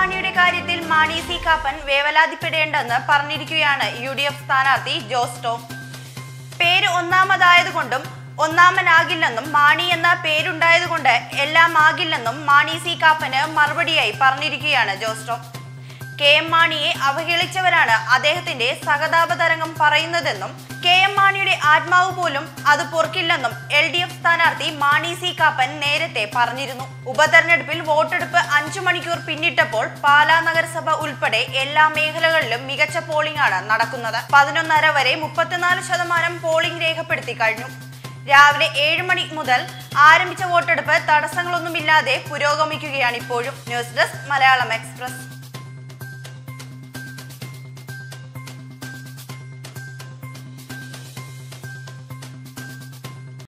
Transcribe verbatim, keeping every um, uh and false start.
മാണിയുടെ കാര്യത്തിൽ മാണി സി കാപ്പൻ വേവലാതിപ്പെടേണ്ടെന്ന് പറഞ്ഞിരിക്കുകയാണ് യു ഡി എഫ് സ്ഥാനാർത്ഥി ജോസ് ടോം. പേര് ഒന്നാമതായതുകൊണ്ടും ഒന്നാമനാകില്ലെന്നും മാണി എന്ന പേരുണ്ടായതുകൊണ്ട് എല്ലാം ആകില്ലെന്നും മാണി സി കാപ്പന് മറുപടിയായി പറഞ്ഞിരിക്കുകയാണ് ജോസ് ടോം. കെ എം മാണിയെ അവഹേളിച്ചവരാണ് അദ്ദേഹത്തിന്റെ സഹതാപതരംഗം പറയുന്നതെന്നും കെ എം മാണിയുടെ ആത്മാവ് പോലും അത് പൊറുക്കില്ലെന്നും എൽ ഡി എഫ് സ്ഥാനാർത്ഥി മാണി സി കാപ്പൻ നേരത്തെ പറഞ്ഞിരുന്നു. ഉപതെരഞ്ഞെടുപ്പിൽ വോട്ടെടുപ്പ് അഞ്ചു മണിക്കൂർ പിന്നിട്ടപ്പോൾ പാലാ നഗരസഭ ഉൾപ്പെടെ എല്ലാ മേഖലകളിലും മികച്ച പോളിംഗ് ആണ് നടക്കുന്നത്. പതിനൊന്നര വരെ മുപ്പത്തിനാല് ശതമാനം പോളിംഗ് രേഖപ്പെടുത്തി കഴിഞ്ഞു. രാവിലെ ഏഴ് മണി മുതൽ ആരംഭിച്ച വോട്ടെടുപ്പ് തടസ്സങ്ങളൊന്നുമില്ലാതെ പുരോഗമിക്കുകയാണ് ഇപ്പോഴും. News desk Malayalam express.